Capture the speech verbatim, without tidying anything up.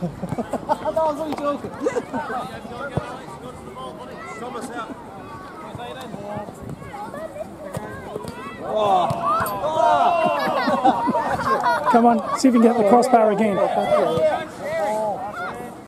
was only joking. Oh. Oh. Come on, see if you can get the crossbar again.